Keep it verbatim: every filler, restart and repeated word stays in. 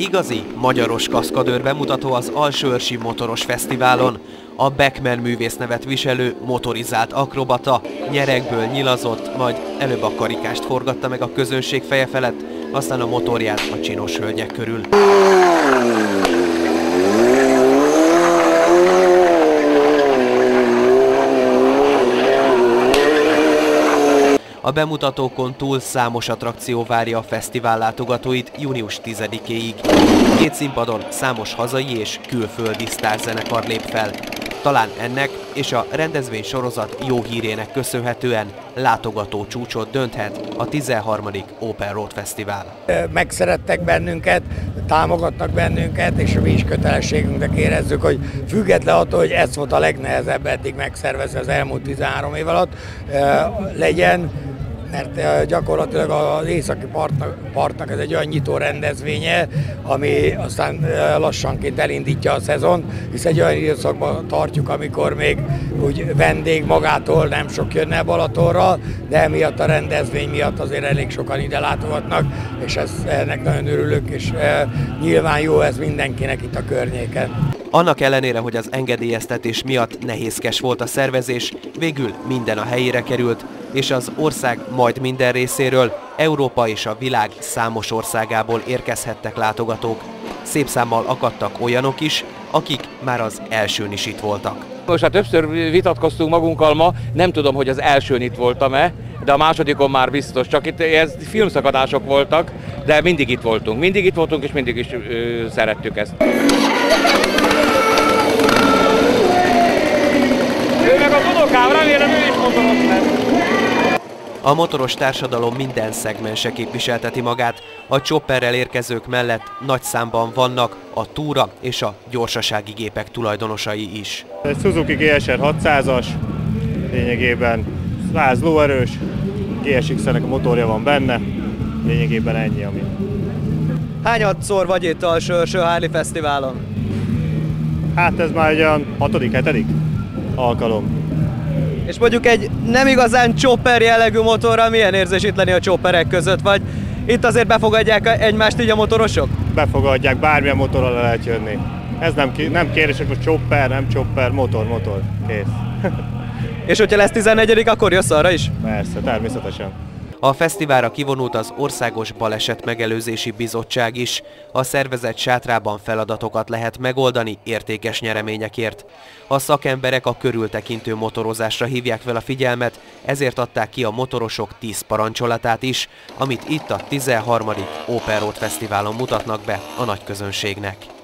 igazi magyaros kaszkadőr bemutató az Alsóörsi Motoros Fesztiválon. A Beckman művész nevet viselő motorizált akrobata nyerekből nyilazott, majd előbb a karikást forgatta meg a közönség feje felett, aztán a motorját a csinos hölgyek körül. A bemutatókon túl számos attrakció várja a fesztivál látogatóit június tizedikéig. Két színpadon számos hazai és külföldi sztárzenekar lép fel. Talán ennek és a rendezvény sorozat jó hírének köszönhetően látogató csúcsot dönthet a tizenharmadik Open Road Fesztivál. Megszerettek bennünket, támogatnak bennünket, és mi is kötelességünknek érezzük, hogy független attól, hogy ez volt a legnehezebb eddig megszervezni az elmúlt tizenhárom év alatt, legyen, mert gyakorlatilag az északi partnak, partnak ez egy olyan nyitó rendezvénye, ami aztán lassanként elindítja a szezon, hisz egy olyan időszakban tartjuk, amikor még úgy vendég magától nem sok jönne Balatonra, de emiatt a rendezvény miatt azért elég sokan ide látogatnak, és ez, ennek nagyon örülök, és e, nyilván jó ez mindenkinek itt a környéken. Annak ellenére, hogy az engedélyeztetés miatt nehézkes volt a szervezés, végül minden a helyére került, és az ország majd minden részéről, Európa és a világ számos országából érkezhettek látogatók. Szép számmal akadtak olyanok is, akik már az elsőn is itt voltak. Most hát többször vitatkoztunk magunkkal ma, nem tudom, hogy az elsőn itt voltam-e, de a másodikon már biztos, csak itt ez filmszakadások voltak, de mindig itt voltunk. Mindig itt voltunk, és mindig is ö, szerettük ezt. Ő meg az unokám, remélem ő is motoros lesz. A motoros társadalom minden szegmense képviselteti magát. A chopperrel érkezők mellett nagy számban vannak a túra és a gyorsasági gépek tulajdonosai is. Egy Suzuki gé es er hatszázas, lényegében száz lóerős, gé es iksz-nek a motorja van benne, lényegében ennyi, ami. Hányadszor vagy itt a Alsóörsi Harley Fesztiválon? Hát ez már egy olyan hatodik, hetedik alkalom. És mondjuk egy nem igazán chopper jellegű motorral milyen érzés itt lenni a chopperek között, vagy itt azért befogadják egymást így a motorosok? Befogadják, bármilyen motorral le lehet jönni. Ez nem, nem kérdés, hogy chopper, nem chopper, motor, motor, kész. És hogyha lesz tizennegyedik, akkor jössz arra is? Persze, természetesen. A fesztiválra kivonult az Országos Baleset Megelőzési Bizottság is. A szervezet sátrában feladatokat lehet megoldani értékes nyereményekért. A szakemberek a körültekintő motorozásra hívják fel a figyelmet, ezért adták ki a motorosok tíz parancsolatát is, amit itt a tizenharmadik Open Road Fesztiválon mutatnak be a nagyközönségnek.